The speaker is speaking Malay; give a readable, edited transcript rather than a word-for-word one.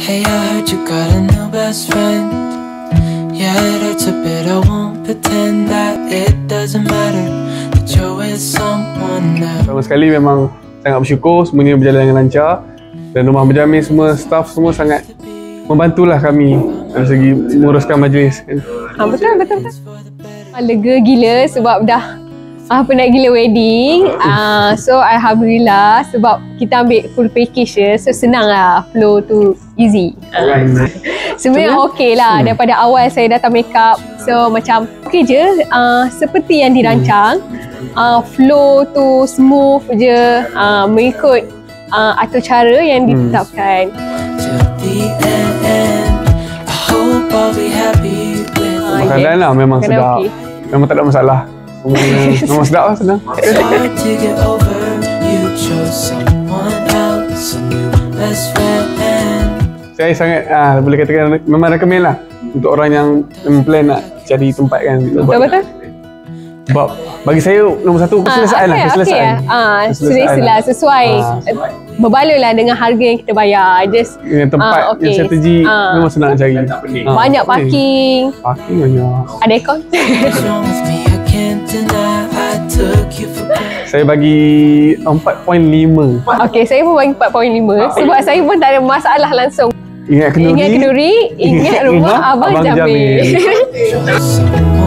Hey, I heard you got a new best friend. Yeah, it hurts a bit, I won't pretend that it doesn't matter that you're with someone else. Pertama sekali memang sangat bersyukur semuanya berjalan dengan lancar. Dan rumah berjamin semua, staff semua sangat membantulah kami dari segi menguruskan majlis. Betul. Lega gila sebab dah penat gila wedding. So Alhamdulillah sebab kita ambil full package je, so senang lah, flow tu easy. Sebenarnya okey lah daripada awal saya datang make up, so macam okey je, seperti yang dirancang. Flow tu smooth je, mengikut atur cara yang ditetapkan. Makanan lah memang sedap, memang tak ada masalah. Memang sedap lah, senang. Saya sangat boleh katakan memang recommend lah untuk orang yang plan nak cari tempat kan. Betul. Sebab bagi saya nombor satu keselesaan lah. Keselesaan sesuai. Berbaloi lah dengan harga yang kita bayar. Just dengan tempat yang strategi memang senang nak cari. Banyak parking. Parking banyak. Ada aircon. Saya bagi 4.5. Okey, saya pun bagi 4.5 sebab saya pun tak ada masalah langsung. Ingat kenduri, ingat rumah Abang Jamil.